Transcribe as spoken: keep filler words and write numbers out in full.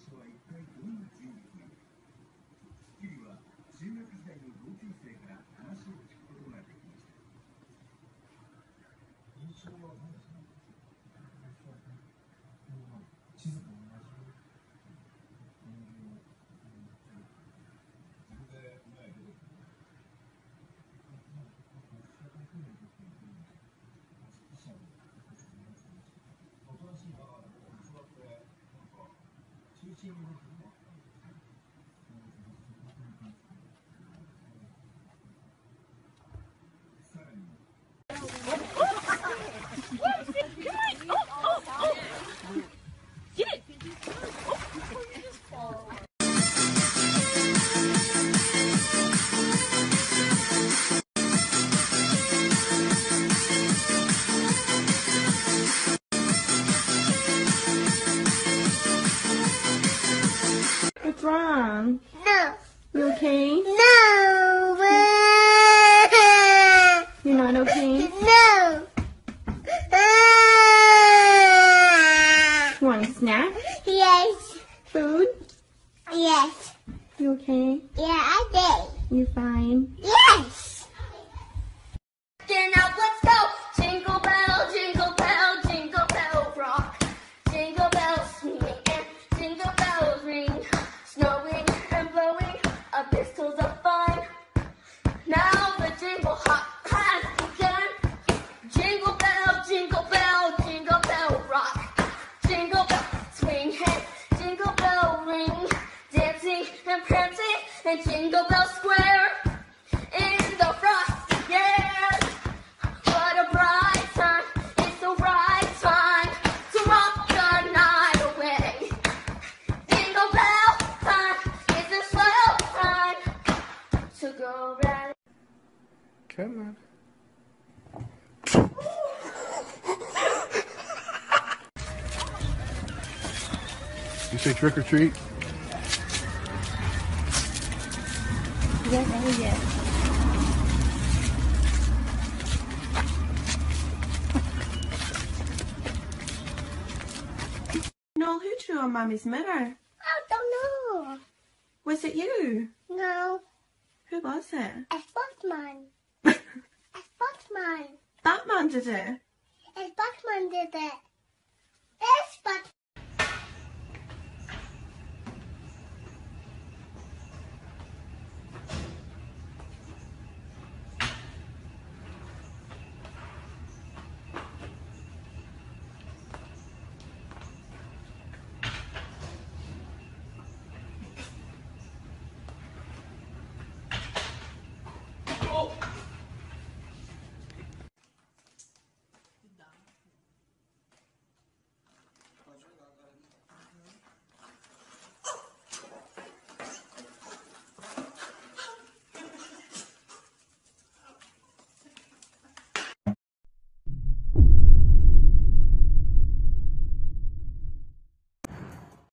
What's wrong? No. You okay? No. You're not okay? No. You want a snack? Yes. Food? Yes. You okay? Yeah, I did. You fine? Yes. Get up, let's go! Jingle bell, jingle bell, jingle bell rock. Jingle bells swing and jingle bells ring. Snowing and blowing, a pistols of fun. Now the jingle hop has begun. Jingle bell, jingle bell, jingle bell rock. Jingle bell swing and jingle bell ring. Dancing and prancing and Jingle Bell Square. In the frost, yes. What a bright time, it's the right time to rock the night away. Jingle bell time, it's a slow time to go right. Come on. You say trick or treat? Yes, oh yes. Noel, who drew on Mummy's mirror? I don't know. Was it you? No. Who was it? A sportsman. A sportsman. Batman did it. A sportsman did it. A sportsman.